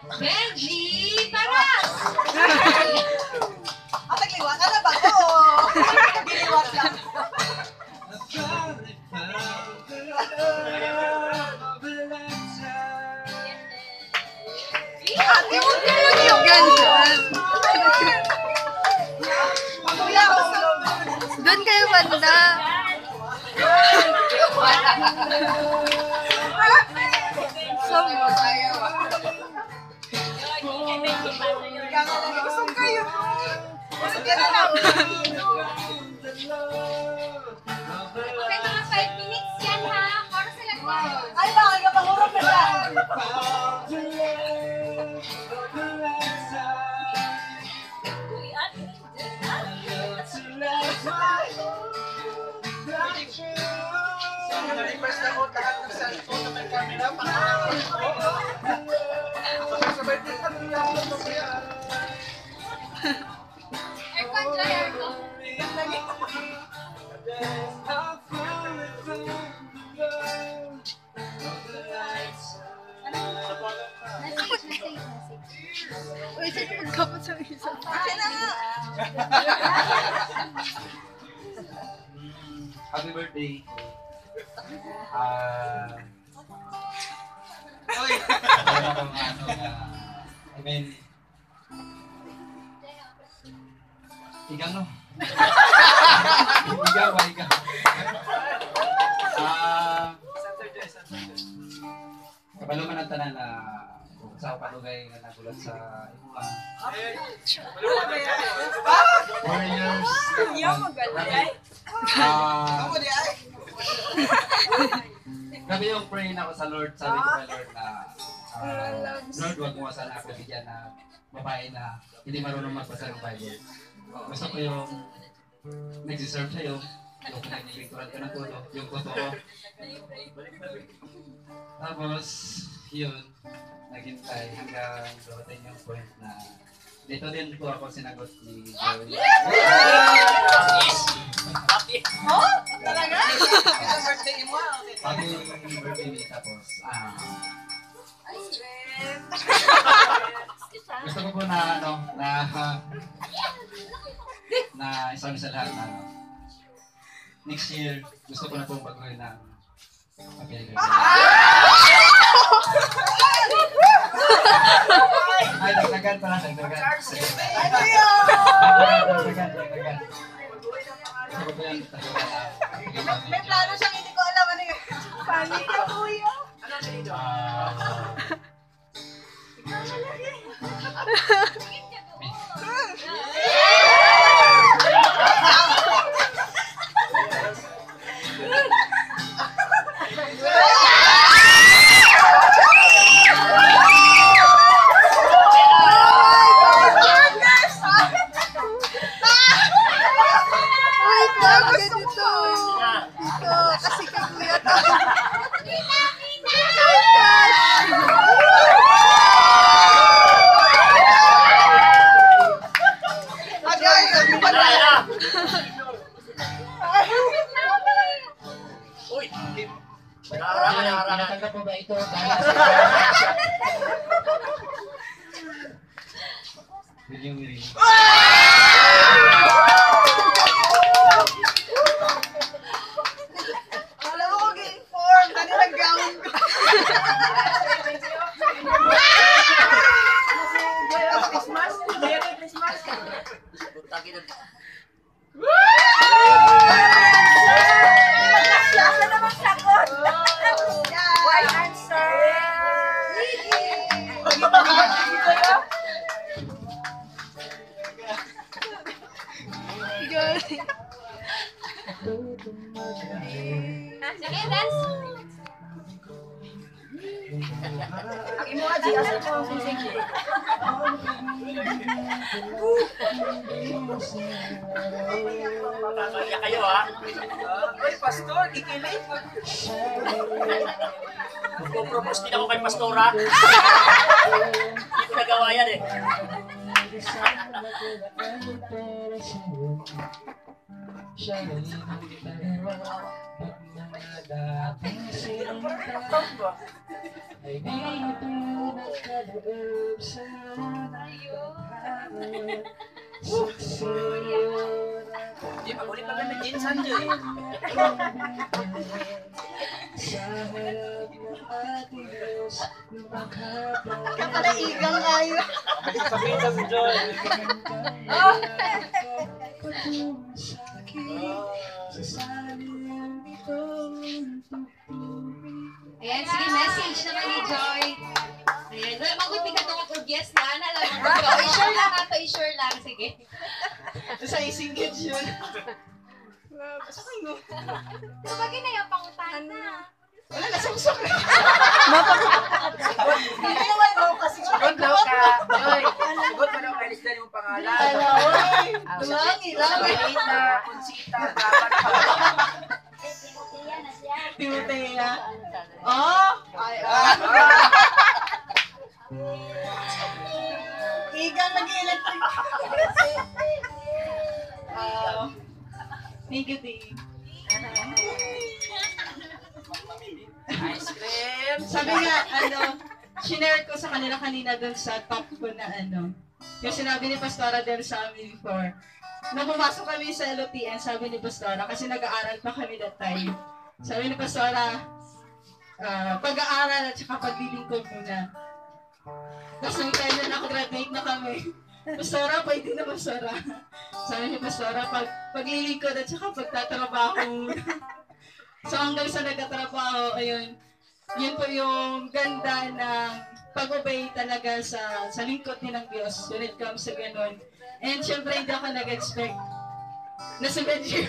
Benji! Paras! Nagliwat na ba ko? Nagliwat lang. Ate, huwag na lang yung ganyan. Doon kayo banda. Sama kayo. Gusto kayo. Gusto kayo na lang. Okay, mga 5 minutes yan ha. Para sa lahat. Ay, bakit ka pangurap na siya? Nalipas na ko lahat ng cellphone na may camera. Sabay-sabay din kami lang ito kaya. Aircon, dry aircon. Message. Uy, saan yung magkapot sa isa? Akin na nga! Happy birthday. I mean, ikaw no? Ikaw ba, ikaw? Kabalo man ang tanan na sa palugay nga nagulat sa imuha. 4 years. Yung magaling. Grabe yung pray na ako sa Lord. Sabi ko kay Lord na Lord, wag mo sana ako bigyan na babae na hindi marunong magbasa ng Bible. Gusto ko yung nag-deserve sa'yo, yung pinag-iligturan ka ng kulo, yung totoo. Tapos, yun, naghintay hanggang dumating yung point na dito din ko ako sinagot ni Joey. Oh? Talaga? Ito birthday mo? Happy birthday me tapos, Ay, sweet. gusto ko po na na isang sa lahat na next year, gusto ko na pong baguhin ng pamilya. Ay, dagdagan pala, dagdagan. Dagdagan. Gusto ko po yan, May plano siyang hindi ko alam. Ano yun? Paano ka, kuya? Natanggap mo ba ito? Willing. Alam mo ko ga-inform. Dali nag-gown. Christmas? Merry Christmas. Magkasya ka naman sagot. Why answer? Sige, dance. Ang imo nga, Gia, sa ko ang sige. Papaya kayo ha. Uy, pastor, kikilig. Magpo-propose din ako kay Pastora. Hindi ko nagawa yan eh. siya rin ang dalawa. Pag mga dating sinta ay di ito nagkaloob sa tadhana. Di, pag-ulit pa ganda din, Sanjay. Sa harap ng ating Diyos, makapag- Kapalaigang kayo. Sabihin sa si Joy. Patungo sa akin, sa saling itong tutuloy. Ayan, sige, message naman ni Joy. Ayan, maguti ka tungkol kung yes na, alam mo. I-sure lang ato, i-sure lang. Sige. Sa isingit yun. Basta kayo. So, bagay na yung pangutan na. Wala, nasumsok na. Hindi naman ako kasi Good daw ka. Joy, good pa daw kay Lisda yung pangalan. Oy, langi, langi. Marita, Consita, dapat pa. Timutea. Oh, ay, Igang nag-electric. Negative. Ice cream. Sabi nga, shinare ko sa kanila kanina dun sa top ko na yung sinabi ni Pastora Del sa amin before. Nung pumasok kami sa LOTN, sabi ni Pastora, kasi nag-aaral pa kami that time. Sabi ni Pastora, pag-aaral at saka paglilingkod muna. Tapos nung time na nakagraduate na kami, Pastora, pwede na Pastora. Sabi ni Pastora, paglilingkod at saka pagtatrabaho. So hanggang sa nagtatrabaho, ayun, yun po yung ganda ng pag-obey talaga sa lingkod din ng Diyos when it comes sa ganun. And syempre hindi ako nag-expect na si Benji.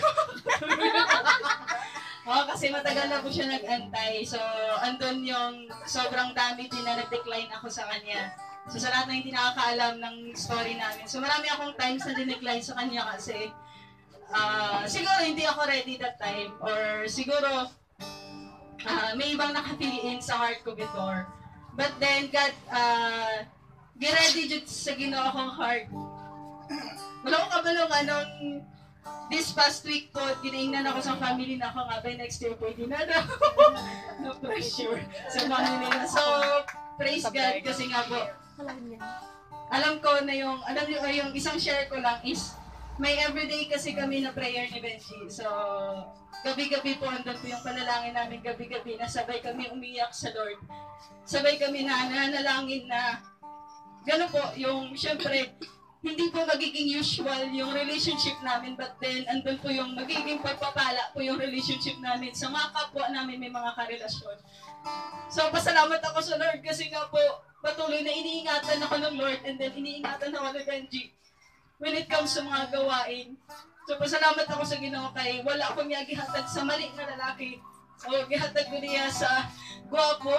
Kasi matagal na po siya nag-antay. So andun yung sobrang dami din na nag-decline ako sa kanya. So sa lahat na hindi nakakaalam ng story namin. So marami akong times na din-decline sa kanya kasi siguro hindi ako ready that time or siguro may ibang naka-fill-in sa heart ko before. But then God gi-ready jud sa Ginoo akong heart. Wala ko kabalong this past week po, ginaingnan ako sa family na ako nga by next year pwede na daw. No pressure sa family na. So, praise God kasi nga po, alam ko na alam niyo yung isang share ko lang is, may everyday kasi kami na prayer ni Benji. So, gabi-gabi po, andun po yung panalangin namin gabi-gabi na sabay kami umiyak sa Lord. Sabay kami na nanalangin na gano'n po, yung syempre, hindi po magiging usual yung relationship namin, but then andun po yung magiging pagpapala po yung relationship namin sa mga kapwa namin may mga karelasyon. So, pasalamat ako sa Lord kasi nga po, patuloy na iniingatan ako ng Lord and then iniingatan ako ng Benji when it comes sa mga gawain. So, pasalamat ako sa Ginoo kay wala akong gihatag sa mali na lalaki. So, gihatag ko niya sa gwapo.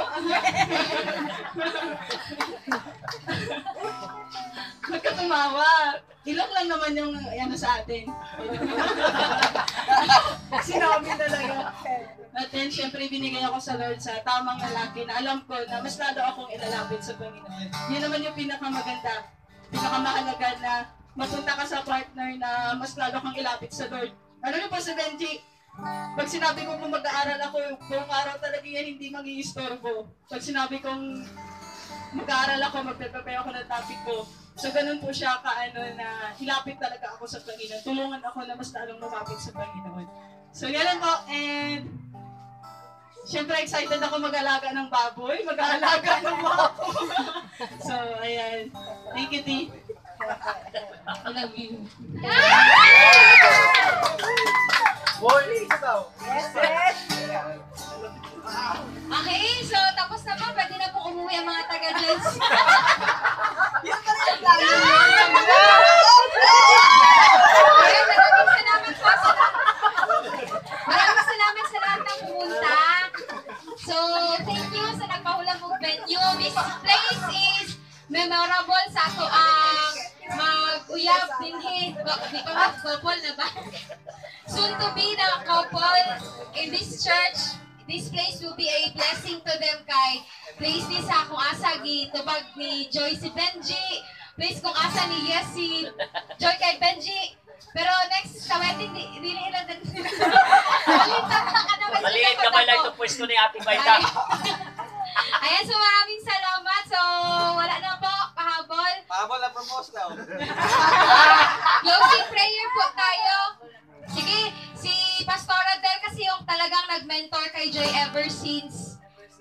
Magkatumawa. Ilok lang naman yung sa atin. Sinabi talaga. At then, syempre, binigay ako sa Lord sa tamang lalaki na alam ko na mas lalo akong ilalapit sa Panginoon. Yun naman yung pinakamaganda, pinakamahalaga na mapunta ka sa partner na mas lalo kang ilapit sa Lord. Ano niyo po si Benji? Pag sinabi ko kung mag-aaral ako, buong araw talaga yan hindi mag-iistorbo. Pag sinabi kong mag-aaral ako, magpe-prepare ako ng topic ko. So ganun po siya na ilapit talaga ako sa Panginoon. Tulungan ako na mas lalong lumapit sa Panginoon. So ganun po, and syempre excited ako mag-alaga ng baboy, mag-aalaga ng baboy. So ayan, thank you, T. I love you. Boy, isa daw. Okay, so tapos na po. Pwede na po umuwi ang mga taga-Jens. Yan pa rin ang plano. Ayan, maraming salamat po sa maraming salamat sa lahat ng pumunta. So, thank you sa nagpahulang mong venue. This place is memorable sa ato ang mag-uyab dinhi. Di ko couple na ba? Soon to be the couple in this church. This place will be a blessing to them kay place ni sa kung asa gitubag ni Joy si Benji. Place kung asa ni Yesi. Joy kay Benji. Pero next sa wedding, di na ilan din. Maliit naman lang itong pwesto ni Ate Baita. Ayan, so maraming salamat. So, wala na po, pahabol. Pahabol na propose daw. Closing prayer po tayo. Sige, si Pastora Del kasi yung talagang nag-mentor kay Joy ever since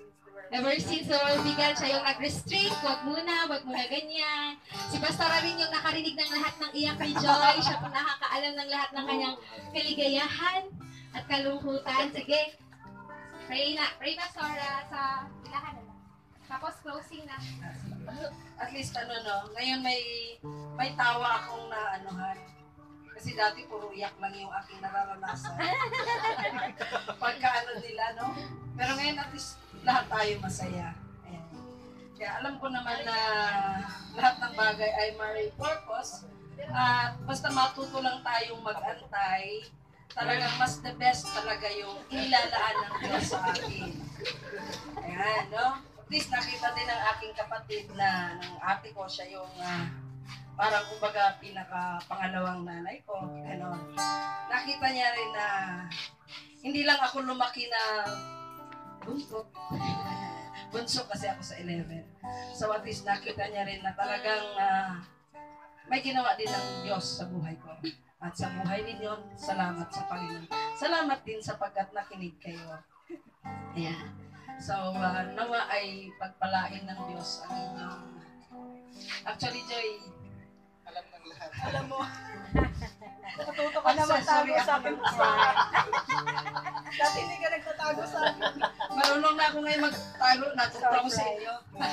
bigal siya yung nag-restrict, wag muna ganyan. Si Pastora rin yung nakarinig ng lahat ng iyak kay Joy. Siya po nakakaalam ng lahat ng kanyang kaligayahan at kalungkutan. Sige, pray Pastora sa ilahan na lang. Tapos closing na. At least ngayon may tawa akong naanuhan. Kasi dati puro iyak lang yung aking nararanasan. Pagka nila, no? Pero ngayon at least lahat tayo masaya. Ayan. Kaya alam ko naman na lahat ng bagay ay may purpose. At basta matuto lang tayong mag-antay, talagang mas the best talaga yung inilalaan ng Diyos sa akin. Ayan, no? At least nakita din ng aking kapatid na ng ate ko, siya yung parang kumbaga pinaka-pangalawang nanay ko. Ganon. Nakita niya rin na hindi lang ako lumaki na bunso kasi ako sa 11. So at least nakita niya rin na talagang may ginawa din ng Diyos sa buhay ko. At sa buhay ninyo, salamat sa Panginoon. Salamat din sapagkat nakinig kayo. Ayan. So nawa ay pagpalain ng Diyos ang inyong... Actually, Joy, Alam ng lahat. alam mo, Natuto ka na magtago sa akin. Dati hindi ka nagtatago sa akin. marunong na ako ngayon magtago, natuto ako sa inyo.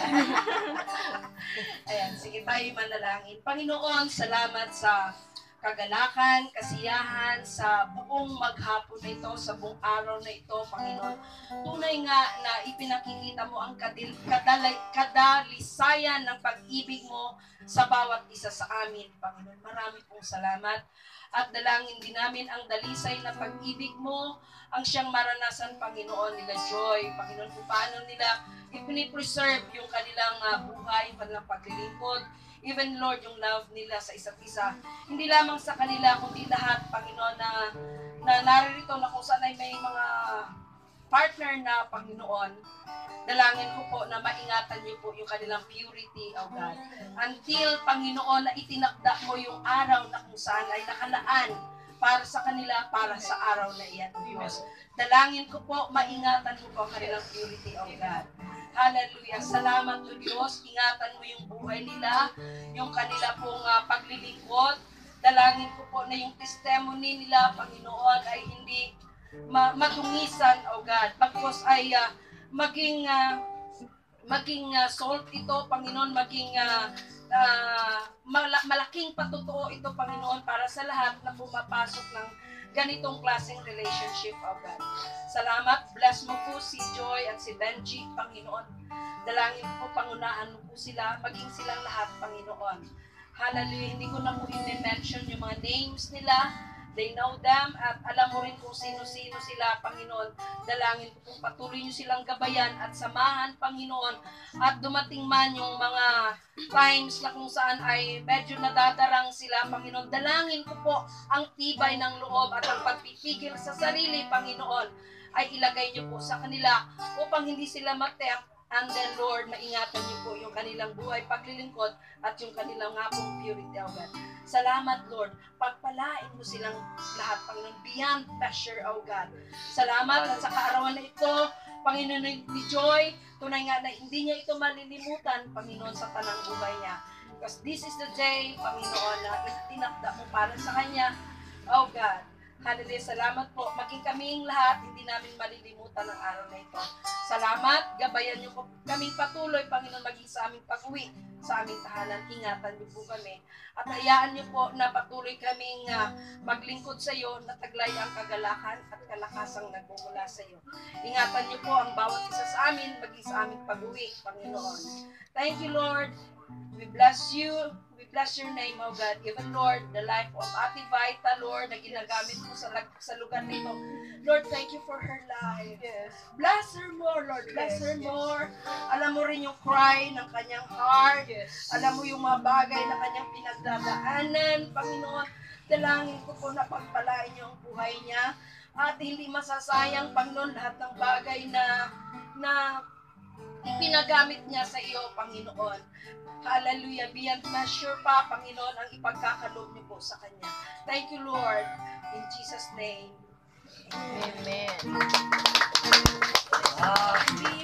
Ayan, sige tayo manalangin. Panginoon, salamat sa kagalakan, kasiyahan, sa buong maghapon na ito, sa buong araw na ito, Panginoon. Tunay nga na ipinakikita mo ang kadalisayan ng pag-ibig mo sa bawat isa sa amin, Panginoon. Marami pong salamat. At dalangin din namin ang dalisay na pag-ibig mo, ang siyang maranasan, Panginoon, nila Joy. Panginoon, kung paano nila ipinipreserve yung kanilang buhay, yung kanilang paglilingkod. Even, Lord, yung love nila sa isa't isa. Hindi lamang sa kanila, kundi lahat, Panginoon, na naririto na kung saan ay may mga partner na, Panginoon. Dalangin ko po na maingatan niyo po yung kanilang purity, O God. Until, Panginoon, na itinakda mo yung araw na kung saan ay nakalaan para sa kanila, para sa araw na iyan, O Diyos. Dalangin ko po, maingatan mo po ang kanilang purity, O God. Hallelujah. Salamat, O Diyos. Ingatan mo yung buhay nila, yung kanila pong paglilingkod. Dalangin ko po na yung testimony nila, Panginoon, ay hindi matungisan, O God. Bagkos ay maging salt ito, Panginoon, maging malaking patotoo ito, Panginoon, para sa lahat na pumapasok ng ganitong klaseng relationship, O God. Salamat, bless mo po si Joy at si Benji, Panginoon. Dalangin po, pangunahan mo po sila, maging silang lahat, Panginoon. Hallelujah, hindi ko na po i-mention yung mga names nila. They know them at alam mo rin kung sino-sino sila, Panginoon. Dalangin ko kung patuloy nyo silang gabayan at samahan, Panginoon. At dumating man yung mga times na kung saan ay medyo nadadarang sila, Panginoon. Dalangin ko po ang tibay ng loob at ang pagpipigil sa sarili, Panginoon, ay ilagay nyo po sa kanila upang hindi sila matek. And then, Lord, maingatan niyo po yung kanilang buhay, paglilingkod, at yung kanilang nga pong purity, O God. Salamat, Lord. Pagpalain mo silang lahat, Panginoon, beyond measure, O God. Salamat at sa kaarawan na ito, Panginoon ni Joy, tunay nga na hindi niya ito malilimutan, Panginoon, sa tanang buhay niya. Because this is the day, Panginoon, na itinakda mo para sa kanya, O God. Hallelujah. Salamat po. Maging kaming lahat, hindi namin malilimutan ang araw na ito. Salamat. Gabayan niyo po kaming patuloy, Panginoon, maging sa aming pag-uwi, sa aming tahanan. Ingatan niyo po kami. At hayaan niyo po na patuloy kaming maglingkod sa iyo, na taglay ang kagalakan at kalakasang nagmumula sa iyo. Ingatan niyo po ang bawat isa sa amin, maging sa aming pag-uwi, Panginoon. Thank you, Lord. We bless you. We bless your name, O God. Even, Lord, the life of Ate Vita, Lord, na ginagamit mo sa lugar nito. Lord, thank you for her life. Yes. Bless her more, Lord. Bless her more. Alam mo rin yung cry ng kanyang heart. Yes. Alam mo yung mga bagay na kanyang pinagdadaanan, Panginoon. Dalangin ko po na pagpalain niyo ang buhay niya at hindi masasayang, Panginoon, lahat ng bagay na ipinagamit niya sa iyo, Panginoon. Hallelujah. Beyond measure pa, Panginoon, ang ipagkakaloob niyo po sa kanya. Thank you, Lord. In Jesus' name. Amen. Amen.